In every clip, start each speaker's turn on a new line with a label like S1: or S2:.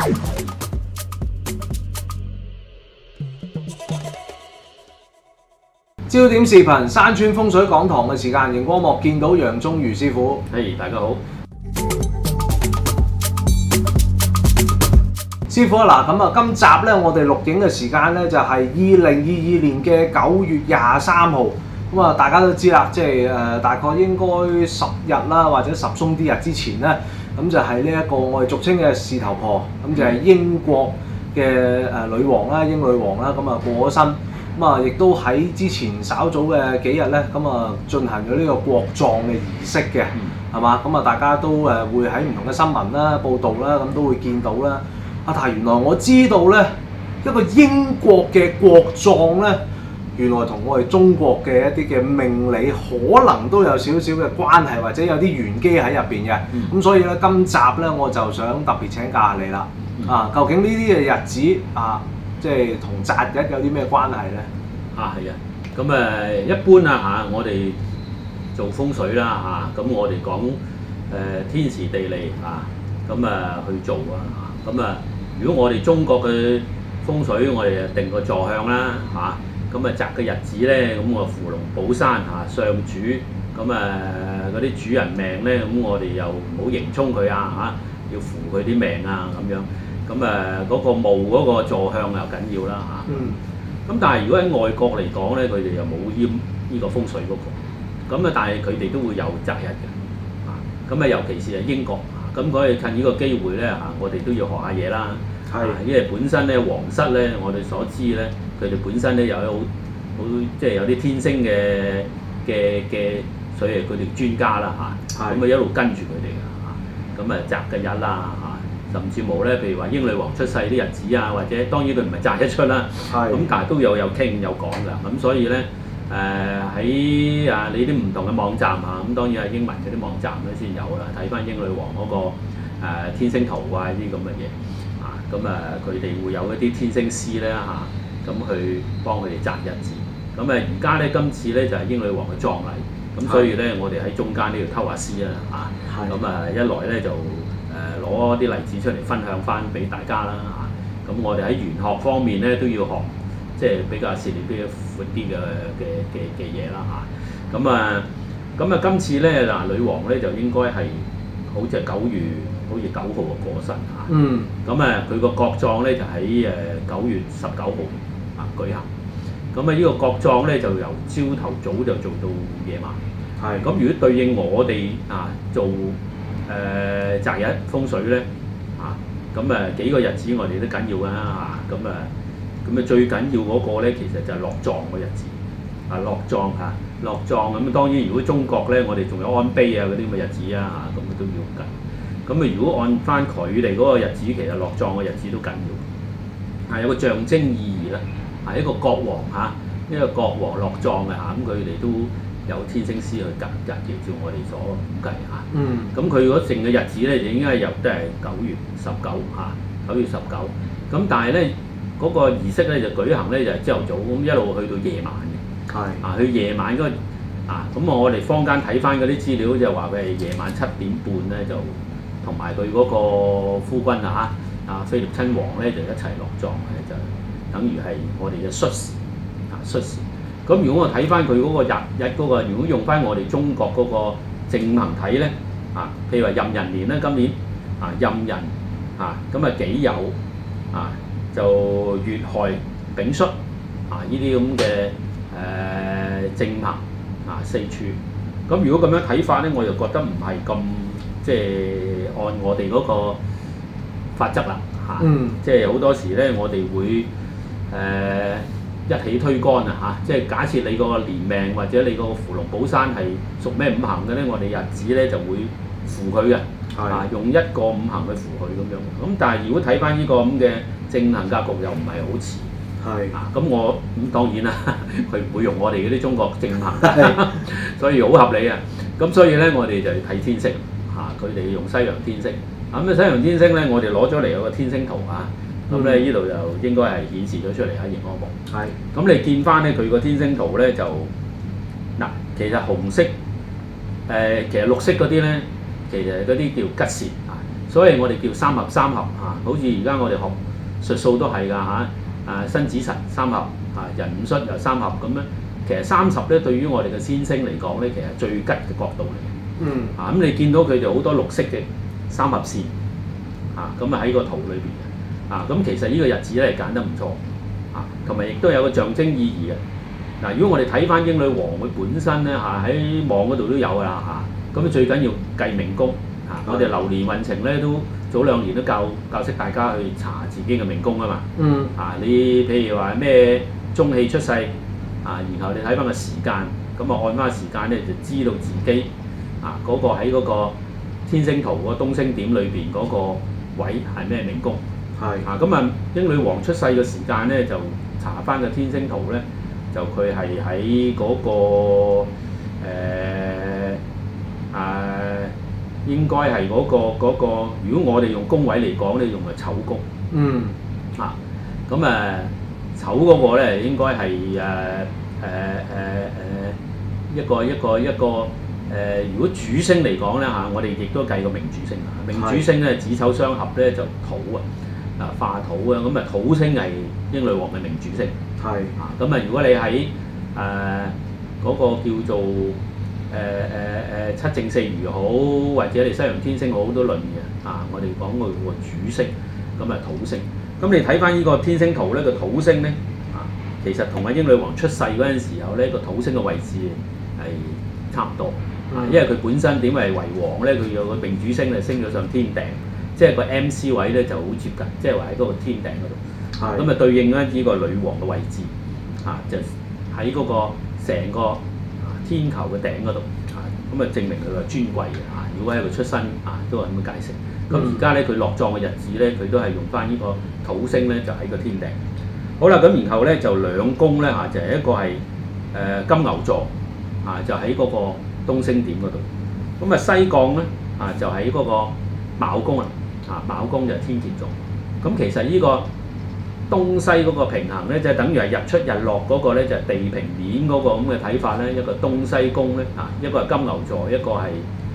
S1: 焦點視頻山村風水講堂嘅時間，熒光幕見到楊宗儒師傅。
S2: 大家好，
S1: 師傅嗱，咁啊，今集咧我哋錄影嘅時間咧就係2022年嘅9月23號。咁啊，大家都知啦，即係大概應該10日啦，或者10鬆啲日之前咧，咁就係呢一個我哋俗稱嘅事頭婆，咁就係英國嘅女王啦，英女王啦，咁啊過咗身。咁啊，亦都喺之前稍早嘅幾日咧，咁啊進行咗呢個國葬嘅儀式嘅，係嘛？咁啊，大家都會喺唔同嘅新聞啦、報道啦，咁都會見到啦。啊，但係原來我知道咧，一個英國嘅國葬咧，原來同我哋中國嘅一啲嘅命理可能都有少少嘅關係，或者有啲玄機喺入邊嘅。咁所以咧，今集咧我就想特別請教下你啦。啊，究竟呢啲嘅日子啊，即係同擇日有啲咩關係咧？
S2: 係啊，咁一般我哋做風水啦咁我哋講天時地利去做咁如果我哋中國嘅風水，我哋定個坐向啦咁擇嘅日子咧，咁我扶龍寶山上主，咁嗰啲主人命咧，咁我哋又唔好迎衝佢要扶佢啲命咁樣，咁嗰個墓嗰個坐向又緊要啦咁但係如果喺外國嚟講咧，佢哋又冇呢個風水嗰個，咁但係佢哋都會有擇日嘅，咁尤其是係英國，咁所以趁呢個機會咧我哋都要學下嘢啦，因為本身咧皇室咧，我哋所知咧，佢哋本身咧有好即係有啲天星嘅，所以佢哋專家啦咁一路跟住佢哋嘅咁擇嘅日啦甚至冇咧，譬如話英女王出世啲日子或者當然佢唔係擇一出啦，咁但係都有傾有講㗎，咁所以咧喺你啲唔同嘅網站咁當然係英文嗰啲網站咧先有啦，睇翻英女王嗰個天星圖呢啲咁嘅嘢咁佢哋會有一啲天星師咧咁去幫佢哋擇日子，咁而家咧今次咧就係英女王嘅葬禮，咁所以咧我哋喺中間呢度偷下師啦咁一來咧就攞啲例子出嚟分享翻俾大家啦咁我哋喺玄學方面咧都要學，即係比較涉獵比較闊啲嘅嘢啦咁今次咧女王咧就應該係好似9月9號過身咁佢個國葬咧就喺9月19號舉行，咁呢個國葬咧就由朝頭早就做到夜晚，咁如果對應我哋做擇日風水咧咁幾個日子我哋都緊要咁最緊要嗰個咧其實就係落葬嗰日子落葬咁當然如果中國咧我哋仲有安碑嗰啲咁嘅日子咁都要緊，咁如果按翻佢哋嗰個日子，其實落葬嘅日子都緊要，有個象徵意義啦，一個國王一個國王落葬嘅咁佢哋都有天星師去擇日嘅，照我哋所估計咁佢嗰剩嘅日子咧就應該都係9月19 9月19，咁但係咧嗰個儀式咧就舉行咧就係朝頭早咁一路去到夜晚嘅，去夜晚嗰個咁我哋坊間睇翻嗰啲資料就話佢係夜晚7點半咧就同埋佢嗰個夫君菲臘親王咧就一齊落葬嘅，就等於係我哋嘅戌時。咁如果我睇翻佢嗰個日嗰個，如果用翻我哋中國嗰個正行睇咧譬如話壬寅年咧，今年壬寅咁己酉就乙亥丙戌呢啲咁嘅正行四柱，咁如果咁樣睇法咧，我就覺得唔係咁即係按我哋嗰個法則啦即係好多時咧我哋會一起推乾即係假設你個年命或者你個扶龍寶山係屬咩五行嘅咧，我哋日子咧就會扶佢嘅，用一個五行去扶佢咁樣。咁但係如果睇翻呢個咁嘅正行格局又唔係好似，咁我當然啦，佢唔會用我哋嗰啲中國正行，所以好合理啊。咁所以咧我哋就睇天星佢哋用西洋天星。咁西洋天星咧，我哋攞咗嚟有個天星圖咁咧呢度就應該係顯示咗出嚟喺熒光幕。咁你見翻咧佢個天星圖咧就其實紅色其實綠色嗰啲咧，其實嗰啲叫吉泄所以我哋叫三合三合嚇，好似而家我哋學術數都係㗎嚇，申子辰三合壬午戌又三合咁樣。其實30咧對於我哋嘅先星嚟講咧，其實係最吉嘅角度嚟嘅。咁你見到佢哋好多綠色嘅三合線咁喺個圖裏邊嘅咁其實呢個日子咧係揀得唔錯同埋亦都有個象徵意義嘅。如果我哋睇翻英女王佢本身咧喺網嗰度都有㗎啦咁最緊要計命宮我哋流年運程咧都早2年都教識大家去查自己嘅命宮啊嘛。你譬如話咩中氣出世然後你睇翻個時間，咁按翻個時間咧就知道自己嗰個喺嗰個天星圖個東星點裏邊嗰個位係咩命宮。咁英女王出世嘅時間咧就查翻個天星圖咧，就佢係喺嗰個應該係嗰個，如果我哋用宮位嚟講咧，用係丑宮。丑嗰個咧應該係一個如果主星嚟講咧我哋亦都計個命主星命主星咧子丑相合咧就土化土咁土星係英女王嘅命主星。如果你喺嗰個叫做七正四餘好，或者你西洋天星好都論嘅我哋講個主星土星。咁你睇翻呢個天星圖咧，個土星咧其實同英女王出世嗰陣時候咧個土星嘅位置係差唔多。因為佢本身點為王咧，佢有個命主星咧升咗上天頂，即係個 MC 位咧就好接近，即係話喺嗰個天頂嗰度。咁對應咧呢個女王嘅位置就喺嗰個成個天球嘅頂嗰度咁證明佢個尊貴嘅如果喺佢出身都係咁嘅解釋。咁而家咧佢落葬嘅日子咧，佢都係用翻呢個土星咧，就喺個天頂。好啦，咁然後咧就兩宮咧就係一個係金牛座就喺嗰個東星點嗰度。咁西降咧就喺嗰個卯宮卯宮就係天蠍座。咁其實呢個東西嗰個平衡咧，就等於係日出日落嗰個咧，就係地平面嗰個咁嘅睇法咧。一個東西宮咧一個係金牛座，一個係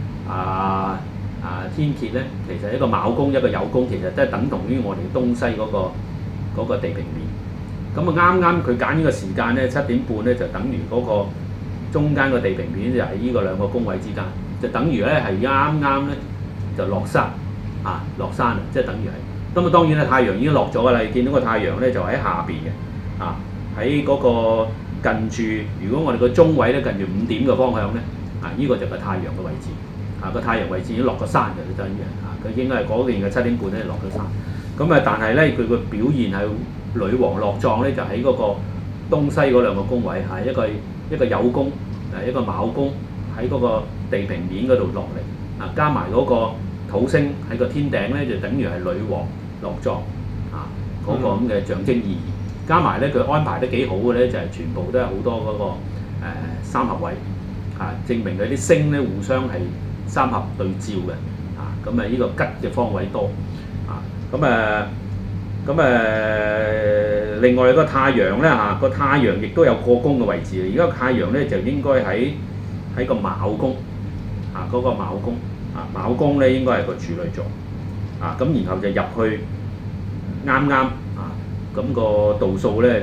S2: 天蠍咧，其實一個卯宮一個酉宮，其實都係等同於我哋東西嗰個地平面。咁啱佢揀呢個時間咧7點半咧，就等於嗰個中間個地平面就喺呢個兩個宮位之間，就等於咧係啱咧就落山落山即係等於係。咁當然咧太陽已經落咗㗎啦，你見到個太陽咧就喺下邊嘅喺嗰個近住，如果我哋個中位咧近住5點嘅方向咧呢個就係太陽嘅位置。個太陽位置已經落咗山嘅，等於佢應該係嗰邊嘅7點半咧落咗山。咁但係咧佢個表現係女王落葬咧，就喺嗰個東西嗰兩個宮位一個酉宮一個卯宮喺嗰個地平面嗰度落嚟加埋嗰個土星喺個天頂咧，就等於係女王落葬嗰個咁嘅象徵意義。加埋咧佢安排得幾好嘅咧，就係全部都係好多嗰個三合位證明佢啲星咧互相係三合對照嘅咁呢個吉嘅方位多另外個太陽咧個太陽亦都有過宮嘅位置。而家太陽咧就應該喺個卯宮嗰個卯宮卯宮咧應該係個處女座咁然後就入去啱咁個度數咧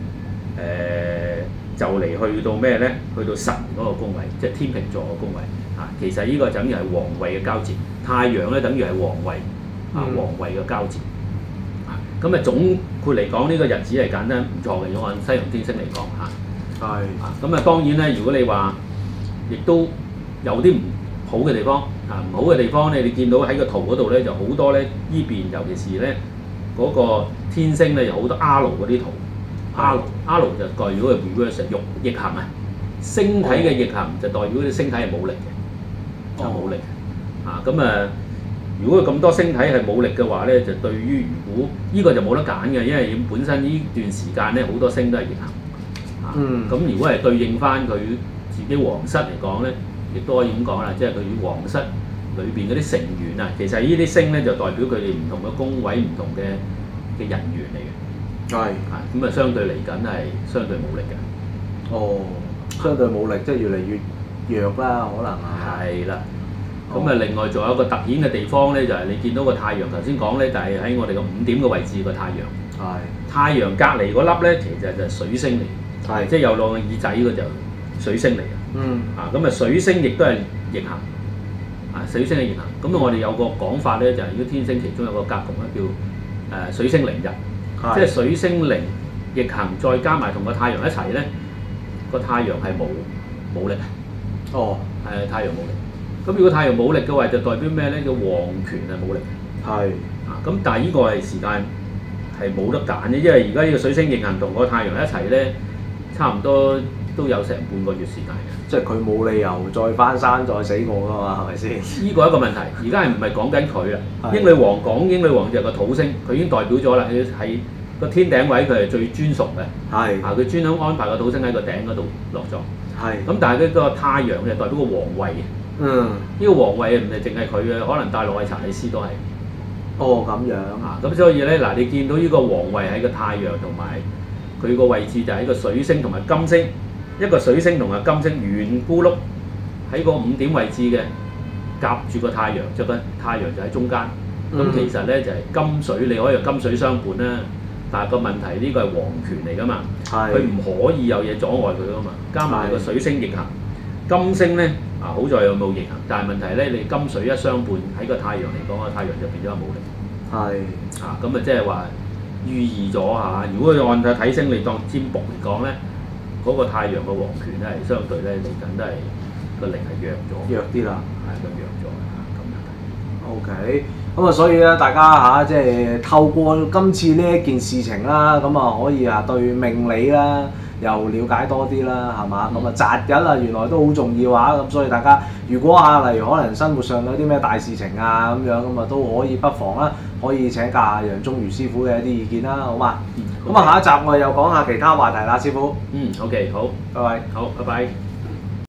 S2: 就嚟去到咩咧？去到神嗰個宮位，即係天秤座個宮位其實呢個等於係皇位嘅交接，太陽咧等於係皇位皇位嘅交接咁總括嚟講，呢個日子係揀得唔錯嘅。如果按西洋天星嚟講咁當然咧，如果你話亦都有啲唔好嘅地方唔好嘅地方咧，你見到喺個圖嗰度咧就好多咧，呢邊尤其是咧嗰個天星咧有好多 R 嗰啲圖。R 就代表係 reverse 逆行星體嘅逆行就代表啲星體係冇力嘅，就冇力如果咁多星體係冇力嘅話咧，就對於如果呢個就冇得揀嘅，因為本身呢段時間咧好多星都係逆行咁如果係對應翻佢自己皇室嚟講咧，亦都可以咁講啦，即係佢皇室裏邊嗰啲成員其實呢啲星咧就代表佢哋唔同嘅宮位、唔同嘅人員嚟嘅。咁相對嚟緊係相對冇力嘅。
S1: 相對冇力，即係越嚟越弱啦，可能
S2: 係啦。 咁啊，另外仲有一個突顯嘅地方咧，就係你見到個太陽頭先講咧，就係喺我哋個5點嘅位置個太陽。
S1: 係
S2: 太陽隔離嗰粒咧，其實就係水星嚟，
S1: 係
S2: 即係有兩個耳仔嘅就水星嚟嘅。
S1: 嗯
S2: 咁啊，水星亦都係逆行。水星嘅逆行。咁我哋有個講法咧，就係如果天星其中有個格局咧，叫水星凌日，即係水星凌逆行，再加埋同個太陽一齊咧，個太陽係冇力嘅。
S1: 哦，
S2: 係太陽冇力。咁如果太陽冇力嘅話，就代表咩咧？叫皇權係冇力。
S1: 係
S2: 咁但係呢個係時間係冇得揀嘅，因為而家呢個水星逆行同個太陽一齊咧，差唔多都有成半個月時間嘅。
S1: 即係佢冇理由再翻山再死過㗎嘛，係咪先？
S2: 呢個係一個問題，而家係唔係講緊佢啦？
S1: 係
S2: 英女王講英女王就係個土星，佢已經代表咗啦，佢係個天頂位，佢係最專屬嘅。
S1: 係
S2: 佢專登安排個土星喺個頂嗰度落咗。
S1: 係
S2: 咁但係佢個太陽就代表個皇位嘅。
S1: 嗯，
S2: 呢個皇位唔係淨係佢嘅，可能戴落去查理斯都係。
S1: 哦咁樣
S2: 咁所以咧嗱，你見到呢個皇位喺個太陽同埋佢個位置就喺個水星同埋金星，一個水星同埋金星圓咕碌喺個5點位置嘅夾住個太陽，就個太陽就喺中間。咁其實咧就係金水，你可以用金水相伴啦。但係個問題呢個係皇權嚟㗎嘛，佢唔可以有嘢阻礙佢㗎嘛。加埋個水星逆行，金星咧好在有冇逆行，但係問題咧你金水一相伴喺個太陽嚟講，個太陽就變咗冇力。
S1: 係
S2: 咁即係話寓意咗嚇。如果按睇星你當占卜嚟講咧，嗰個太陽嘅皇權咧係相對咧嚟緊都係個力係弱
S1: 啲啦，
S2: 係咁弱咗咁樣。
S1: OK，咁啊，所以咧，大家即係透過今次呢一件事情啦，咁啊可以對命理啦又了解多啲啦，係嘛？咁啊擇日原來都好重要咁所以大家如果例如可能生活上有啲咩大事情咁樣，咁啊都可以不妨可以請教下楊宗儒師傅嘅一啲意見啦，好嘛？咁下一集我哋又講下其他話題啦，師傅。
S2: OK，好，
S1: 拜拜。
S2: 好，拜拜。